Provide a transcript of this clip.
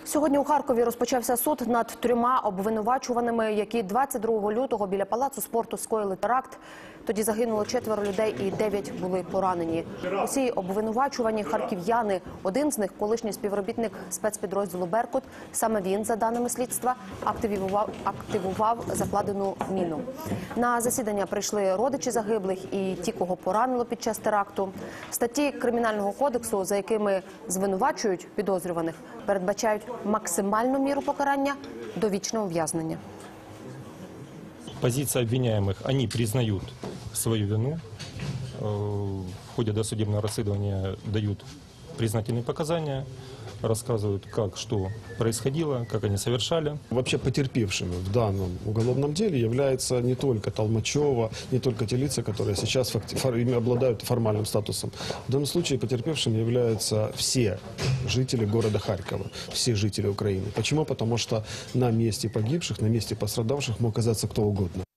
Сьогодні у Харкові розпочався суд над 3 обвинувачуваними, які 22 лютого біля Палацу спорту скоїли теракт. Тоді загинуло 4 людей і 9 були поранені. Усі обвинувачувані харків'яни. Один з них – колишній співробітник спецпідрозділу «Беркут». Саме він, за даними слідства, активував закладену міну. На засідання прийшли родичі загиблих і ті, кого поранило під час теракту. Статті Кримінального кодексу, за якими звинувачують підозрюваних, передбачають максимальну міру покарання – довічне ув'язнення. Позиция обвиняемых, они признают свою вину, в ходе досудебного расследования дают признательные показания, рассказывают, как, что происходило, как они совершали. Вообще потерпевшими в данном уголовном деле является не только Толмачева, не только те лица, которые сейчас обладают формальным статусом. В данном случае потерпевшими являются все жители города Харькова, все жители Украины. Почему? Потому что на месте погибших, на месте пострадавших мог оказаться кто угодно.